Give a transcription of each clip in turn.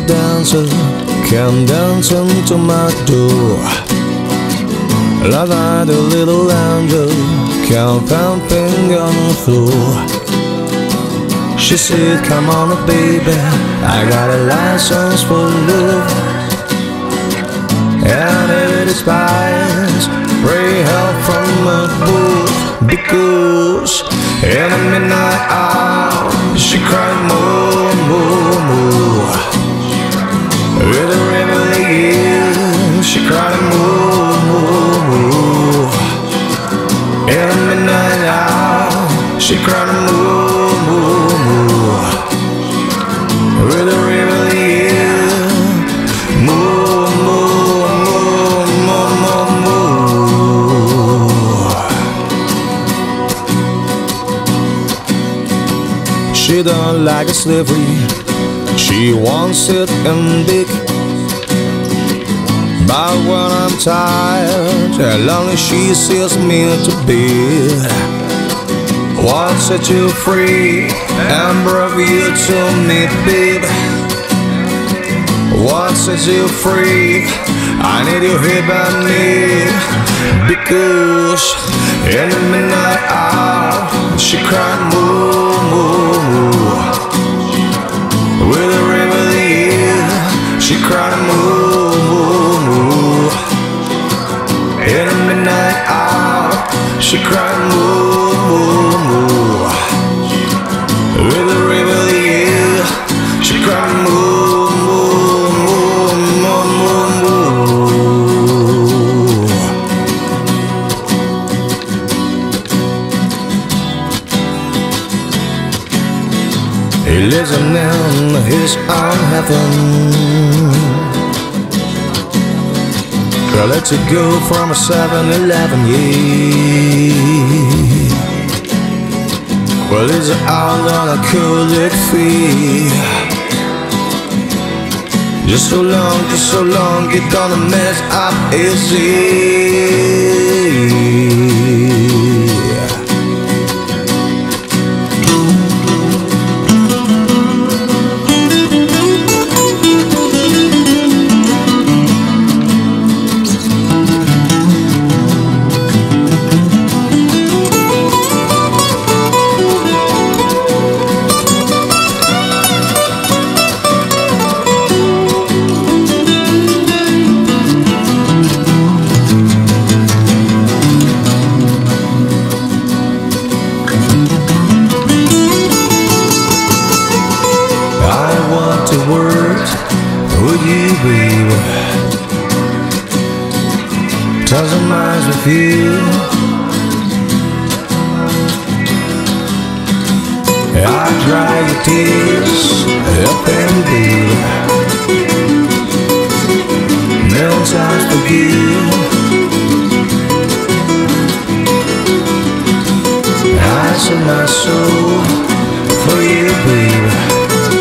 dancer came dancing to my door. Last night a little angel came pumping on the floor. She said, come on baby, I got a license for love. And if it expires, pray help from above. Because in the midnight hour, she cried more, more, more. With a river the years, she cried more, more, more. In the midnight hour, she cried more, more, more. With a river the years, more, more, more, more, more, more. She don't like a slavery, she wants it in big. But when I'm tired, lonely she sees me to bed. What set you free and brought you to me, babe? What set you free? I need you here by me. Because in the midnight hour, she cried moo, moo, moo. With a river the year, she cried moo, moo, moo. In the midnight hour, she cried moo, moo, moo. With a river the year, she cried moo, moo, moo, moo, moo, moo. He lives in his own heaven. Girl, let it go from a 7-Eleven, yeah. Well, it's out on a cold fee. Just so long, you're gonna mess up easy. Would you, baby? 1,000 miles with you. I dry your tears up and baby. No time for you. I sell my soul for you, baby.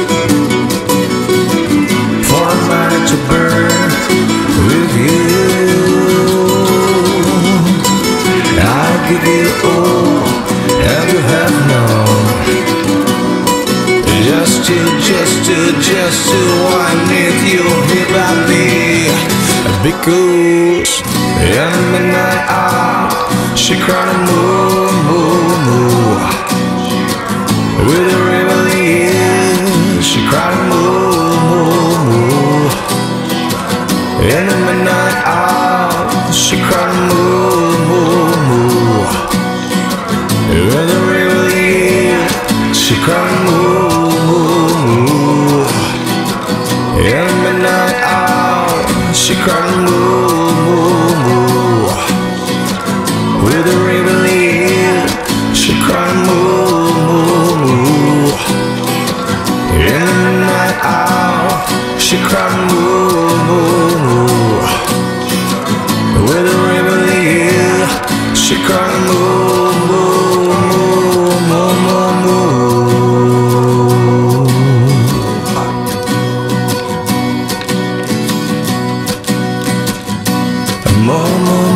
To burn with you, I'll give you all and you have known. Just to I need you here by me. Because in the midnight hour, she cried moo, moo, moo. With a river the years, she cried moo, moo, moo. In the midnight hour, she cried moo, moo, moo. In the river the year, she cried moo, moo, moo. In the midnight hour, she cried moo, moo, moo. With the river the year, she cried moo, moo, moo. In the midnight hour, she cried moo, moo, moo. With the river the year, she cried moo, moo, moo, moo, moo, moo. Moo, moo.